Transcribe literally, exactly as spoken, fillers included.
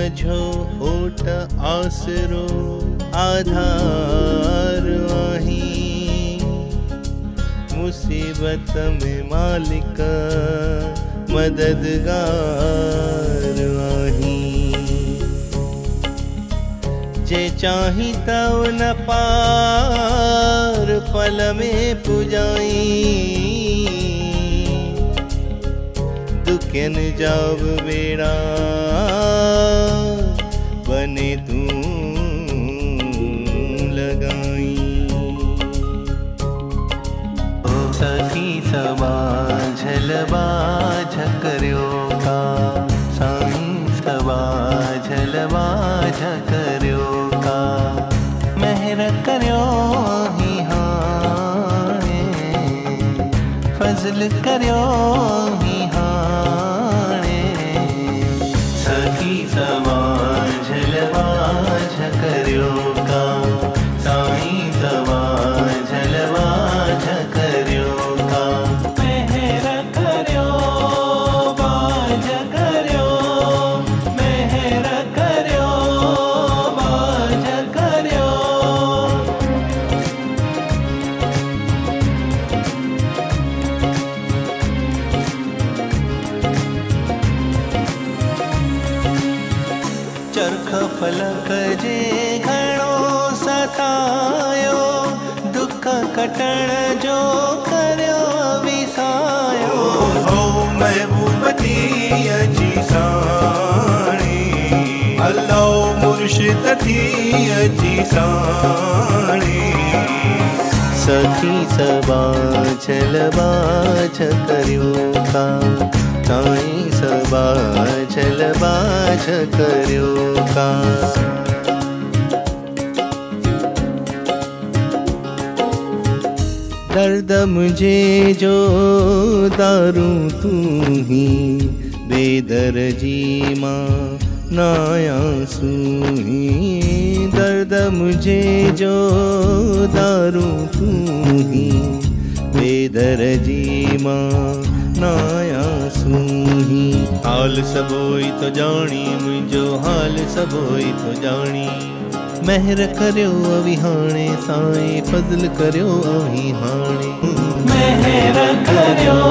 झो ओट आसरो आधार आही मुसीबत में मालिक मददगार आही जे चाही तव न पार पल में पुजाई दुखन जाव बेड़ा बने तू लगाई सखी सबा झलबा झकर्यो का साईं सबा झलबा झकर्यो का मेहर कर्यो ही हाणे फजल कर्यो ही हाणे सखी सबा झलबा झकर्यो का साईं सबा झलबा झकर्यो का मेहर कर्यो बाझ कर्यो मेहर कर्यो बाझ कर्यो चरख फलक जे घणो सतायो दुख कटण जो कर्यो विसायो हो महबूबती अजी साणी अल्लाह मुर्शिद थी अजी साणी सखी सबा झलबा झकर्यो का साईं सबा झलबा झकर्यो का दर्द मुझे जो दारू तू ही बेदर्जी माँ नाया सूही दर्द मुझे जो दारू तू ही बेदर्जी माँ नाया सूही हाल सबोई तो जानी मुझो हाल सबोई तो जानी मेहर कर्यो अवी हाणे साईं फजल कर्यो अवी हाणे मेहर कर्यो